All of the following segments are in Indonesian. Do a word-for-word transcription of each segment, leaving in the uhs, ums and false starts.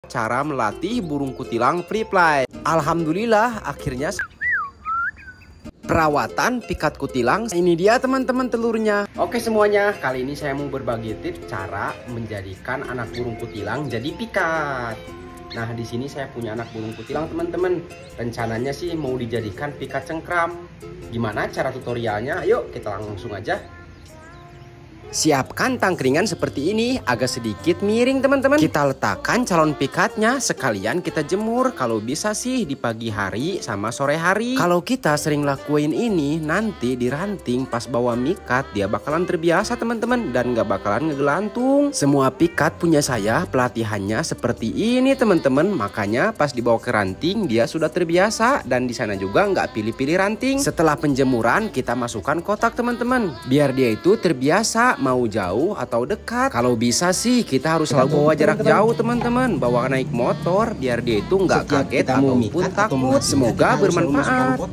Cara melatih burung kutilang free fly. Alhamdulillah akhirnya perawatan pikat kutilang. Ini dia teman-teman telurnya. Oke semuanya, kali ini saya mau berbagi tips cara menjadikan anak burung kutilang jadi pikat. Nah di sini saya punya anak burung kutilang teman-teman. Rencananya sih mau dijadikan pikat cengkram. Gimana cara tutorialnya? Ayo kita langsung aja. Siapkan tangkringan seperti ini, agak sedikit miring teman-teman. Kita letakkan calon pikatnya, sekalian kita jemur. Kalau bisa sih di pagi hari sama sore hari. Kalau kita sering lakuin ini, nanti di ranting pas bawa mikat dia bakalan terbiasa teman-teman, dan gak bakalan ngegelantung. Semua pikat punya saya pelatihannya seperti ini teman-teman. Makanya pas dibawa ke ranting dia sudah terbiasa, dan di sana juga nggak pilih-pilih ranting. Setelah penjemuran kita masukkan kotak teman-teman, biar dia itu terbiasa mau jauh atau dekat. Kalau bisa sih kita harus selalu bawa jarak jauh teman-teman, bawa naik motor biar dia itu nggak kaget ataupun takut. Semoga bermanfaat.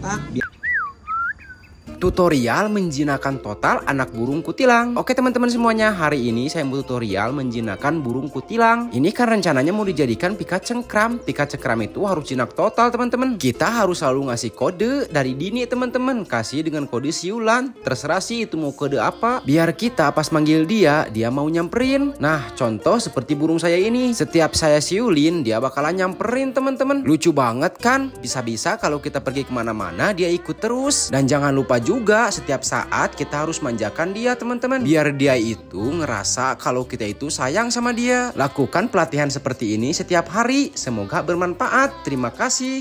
Tutorial menjinakkan total anak burung kutilang. Oke teman-teman semuanya, hari ini saya mau tutorial menjinakkan burung kutilang. Ini kan rencananya mau dijadikan pikat cengkram. Pikat cengkram itu harus jinak total teman-teman. Kita harus selalu ngasih kode dari dini teman-teman. Kasih dengan kode siulan. Terserah sih itu mau kode apa, biar kita pas manggil dia, dia mau nyamperin. Nah contoh seperti burung saya ini, setiap saya siulin dia bakalan nyamperin teman-teman. Lucu banget kan? Bisa-bisa kalau kita pergi kemana-mana dia ikut terus. Dan jangan lupa juga setiap saat kita harus manjakan dia teman-teman, biar dia itu ngerasa kalau kita itu sayang sama dia. Lakukan pelatihan seperti ini setiap hari, semoga bermanfaat. Terima kasih.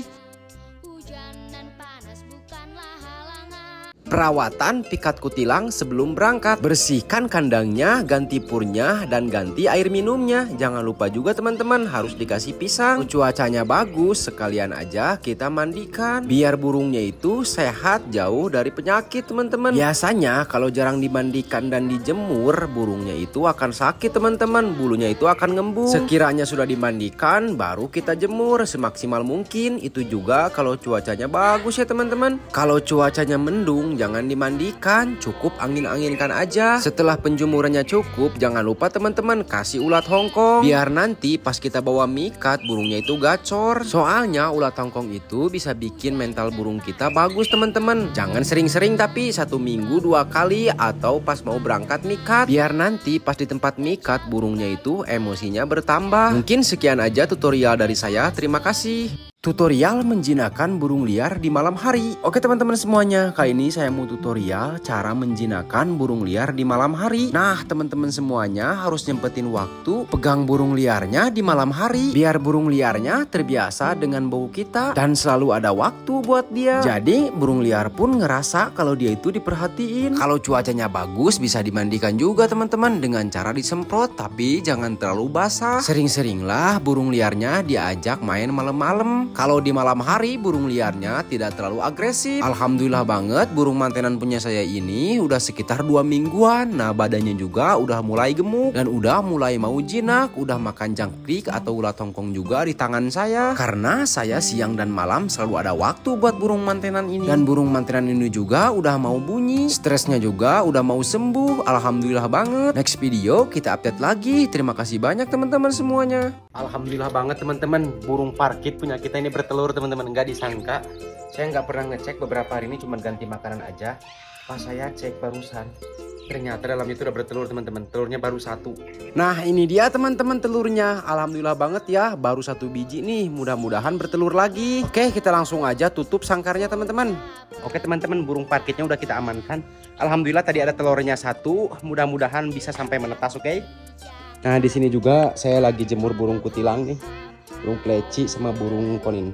Perawatan pikat kutilang sebelum berangkat. Bersihkan kandangnya, ganti purnya, dan ganti air minumnya. Jangan lupa juga teman-teman harus dikasih pisang. Cuacanya bagus, sekalian aja kita mandikan, biar burungnya itu sehat jauh dari penyakit teman-teman. Biasanya kalau jarang dimandikan dan dijemur, burungnya itu akan sakit teman-teman. Bulunya itu akan ngembung. Sekiranya sudah dimandikan baru kita jemur semaksimal mungkin. Itu juga kalau cuacanya bagus ya teman-teman. Kalau cuacanya mendung jangan dimandikan, cukup angin-anginkan aja. Setelah penjemurannya cukup, jangan lupa teman-teman kasih ulat hongkong, biar nanti pas kita bawa mikat burungnya itu gacor. Soalnya ulat hongkong itu bisa bikin mental burung kita bagus teman-teman. Jangan sering-sering tapi satu minggu dua kali atau pas mau berangkat mikat, biar nanti pas di tempat mikat burungnya itu emosinya bertambah. Mungkin sekian aja tutorial dari saya. Terima kasih. Tutorial menjinakkan burung liar di malam hari. Oke teman-teman semuanya, kali ini saya mau tutorial cara menjinakkan burung liar di malam hari. Nah teman-teman semuanya harus nyempetin waktu pegang burung liarnya di malam hari, biar burung liarnya terbiasa dengan bau kita dan selalu ada waktu buat dia. Jadi burung liar pun ngerasa kalau dia itu diperhatiin. Kalau cuacanya bagus bisa dimandikan juga teman-teman dengan cara disemprot, tapi jangan terlalu basah. Sering-seringlah burung liarnya diajak main malam-malam. Kalau di malam hari burung liarnya tidak terlalu agresif. Alhamdulillah banget burung mantenan punya saya ini udah sekitar dua mingguan. Nah badannya juga udah mulai gemuk dan udah mulai mau jinak. Udah makan jangkrik atau ulat hongkong juga di tangan saya. Karena saya siang dan malam selalu ada waktu buat burung mantenan ini. Dan burung mantenan ini juga udah mau bunyi. Stresnya juga udah mau sembuh. Alhamdulillah banget. Next video kita update lagi. Terima kasih banyak teman-teman semuanya. Alhamdulillah banget teman-teman, burung parkit punya kita ini bertelur teman-teman. Nggak disangka, saya nggak pernah ngecek beberapa hari ini, cuma ganti makanan aja. Pas saya cek barusan, ternyata dalam itu udah bertelur teman-teman. Telurnya baru satu. Nah ini dia teman-teman telurnya. Alhamdulillah banget ya, baru satu biji nih. Mudah-mudahan bertelur lagi. Oke kita langsung aja tutup sangkarnya teman-teman. Oke teman-teman, burung parkitnya udah kita amankan. Alhamdulillah tadi ada telurnya satu. Mudah-mudahan bisa sampai menetas. Oke. Nah di sini juga saya lagi jemur burung kutilang nih, burung pleci sama burung konin.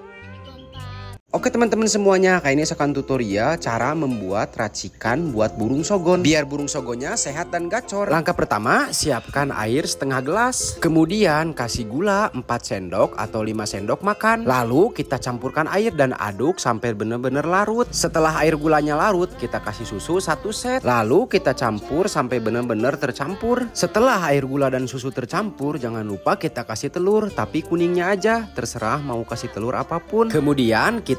Oke teman-teman semuanya, kali ini saya akan tutorial cara membuat racikan buat burung sogon, biar burung sogonnya sehat dan gacor. Langkah pertama, siapkan air setengah gelas. Kemudian kasih gula empat sendok atau lima sendok makan. Lalu kita campurkan air dan aduk sampai benar-benar larut. Setelah air gulanya larut, kita kasih susu satu set. Lalu kita campur sampai benar-benar tercampur. Setelah air gula dan susu tercampur, jangan lupa kita kasih telur, tapi kuningnya aja. Terserah mau kasih telur apapun. Kemudian kita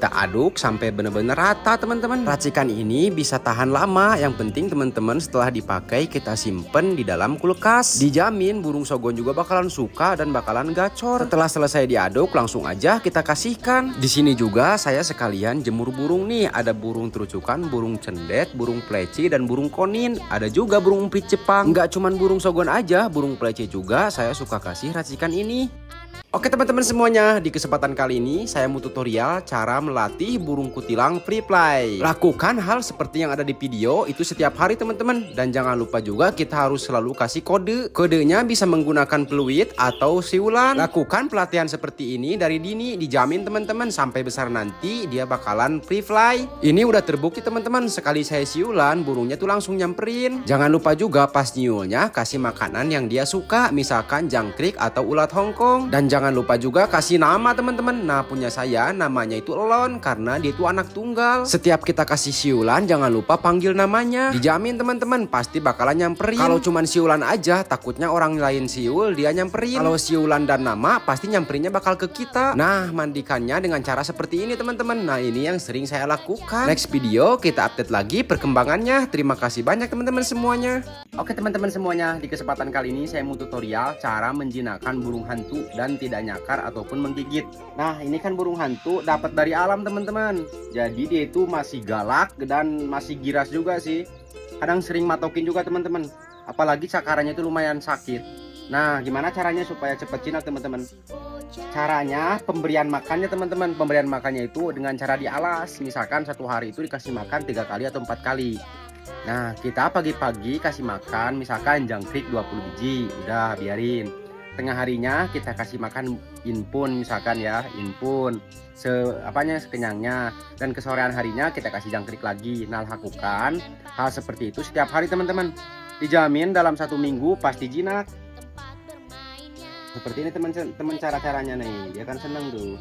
kita aduk sampai benar-benar rata teman-teman. Racikan ini bisa tahan lama, yang penting teman-teman setelah dipakai kita simpen di dalam kulkas. Dijamin burung sogon juga bakalan suka dan bakalan gacor. Setelah selesai diaduk langsung aja kita kasihkan. Di sini juga saya sekalian jemur burung nih, ada burung terucukan, burung cendet, burung pleci dan burung konin. Ada juga burung emprit Jepang. Nggak cuman burung sogon aja, burung pleci juga saya suka kasih racikan ini. Oke teman-teman semuanya, di kesempatan kali ini saya mau tutorial cara melatih burung kutilang free fly. Lakukan hal seperti yang ada di video itu setiap hari teman-teman. Dan jangan lupa juga kita harus selalu kasih kode. Kodenya bisa menggunakan peluit atau siulan. Lakukan pelatihan seperti ini dari dini, dijamin teman-teman sampai besar nanti dia bakalan free fly. Ini udah terbukti teman-teman, sekali saya siulan burungnya tuh langsung nyamperin. Jangan lupa juga pas nyiulnya kasih makanan yang dia suka, misalkan jangkrik atau ulat Hongkong. Dan jangan Jangan lupa juga kasih nama teman-teman. Nah punya saya namanya itu Elon karena dia itu anak tunggal. Setiap kita kasih siulan jangan lupa panggil namanya. Dijamin teman-teman pasti bakalan nyamperin. Kalau cuman siulan aja takutnya orang lain siul dia nyamperin. Kalau siulan dan nama pasti nyamperinnya bakal ke kita. Nah mandikannya dengan cara seperti ini teman-teman. Nah ini yang sering saya lakukan. Next video kita update lagi perkembangannya. Terima kasih banyak teman-teman semuanya. Oke teman-teman semuanya, di kesempatan kali ini saya mau tutorial cara menjinakkan burung hantu dan tidak nyakar ataupun menggigit. Nah ini kan burung hantu dapat dari alam teman-teman. Jadi dia itu masih galak dan masih giras juga sih. Kadang sering matokin juga teman-teman. Apalagi cakarannya itu lumayan sakit. Nah gimana caranya supaya cepet jinak teman-teman? Caranya pemberian makannya teman-teman. Pemberian makannya itu dengan cara dialas. Misalkan satu hari itu dikasih makan tiga kali atau empat kali. Nah kita pagi-pagi kasih makan misalkan jangkrik dua puluh biji. Udah biarin. Tengah harinya kita kasih makan inpun misalkan ya, inpun se apanya sekenyangnya, dan kesorean harinya kita kasih jangkrik lagi. Nah lakukan hal seperti itu setiap hari teman-teman, dijamin dalam satu minggu pasti jinak. Seperti ini teman-teman cara-caranya nih, dia kan seneng tuh.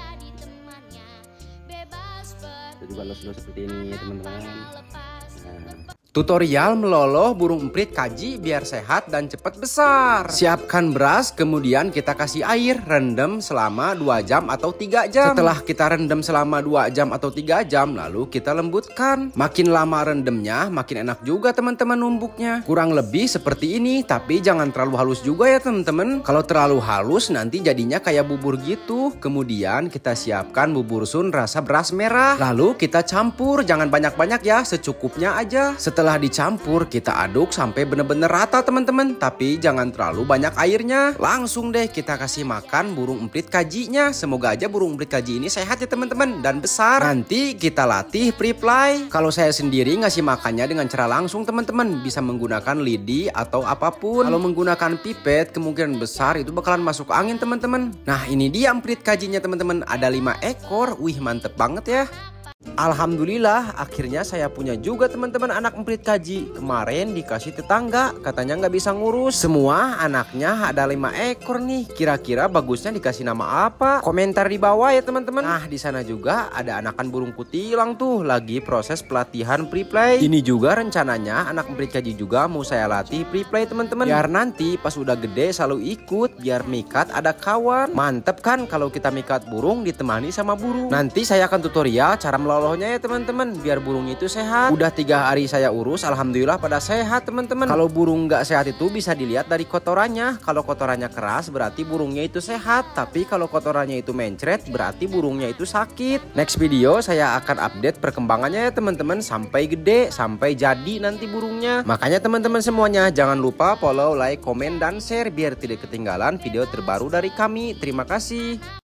Kita juga los-los seperti ini teman-teman. Nah. Tutorial meloloh burung emprit kaji biar sehat dan cepat besar. Siapkan beras, kemudian kita kasih air, rendam selama dua jam atau tiga jam. Setelah kita rendam selama dua jam atau tiga jam, lalu kita lembutkan. Makin lama rendamnya, makin enak juga teman-teman numbuknya. Kurang lebih seperti ini, tapi jangan terlalu halus juga ya teman-teman. Kalau terlalu halus nanti jadinya kayak bubur gitu. Kemudian kita siapkan bubur sun rasa beras merah. Lalu kita campur, jangan banyak-banyak ya, secukupnya aja. Setelah Setelah dicampur kita aduk sampai benar-benar rata teman-teman, tapi jangan terlalu banyak airnya. Langsung deh kita kasih makan burung emprit kajinya. Semoga aja burung emprit kaji ini sehat ya teman-teman dan besar. Nanti kita latih free fly. Kalau saya sendiri ngasih makannya dengan cara langsung teman-teman, bisa menggunakan lidi atau apapun. Kalau menggunakan pipet kemungkinan besar itu bakalan masuk angin teman-teman. Nah ini dia emprit kajinya teman-teman, ada lima ekor. Wih mantep banget ya. Alhamdulillah akhirnya saya punya juga teman-teman anak emprit kaji. Kemarin dikasih tetangga, katanya nggak bisa ngurus. Semua anaknya ada lima ekor nih. Kira-kira bagusnya dikasih nama apa? Komentar di bawah ya teman-teman. Nah di sana juga ada anakan burung kutilang tuh, lagi proses pelatihan free play. Ini juga rencananya anak emprit kaji juga mau saya latih free play teman-teman. Biar nanti pas udah gede selalu ikut, biar mikat ada kawan. Mantep kan kalau kita mikat burung ditemani sama burung. Nanti saya akan tutorial cara melakukan Lolohnya ya teman-teman, biar burungnya itu sehat. Udah tiga hari saya urus, alhamdulillah pada sehat teman-teman. Kalau burung nggak sehat itu bisa dilihat dari kotorannya. Kalau kotorannya keras berarti burungnya itu sehat, tapi kalau kotorannya itu mencret berarti burungnya itu sakit. Next video saya akan update perkembangannya ya teman-teman, sampai gede, sampai jadi nanti burungnya. Makanya teman-teman semuanya jangan lupa follow, like, komen, dan share biar tidak ketinggalan video terbaru dari kami. Terima kasih.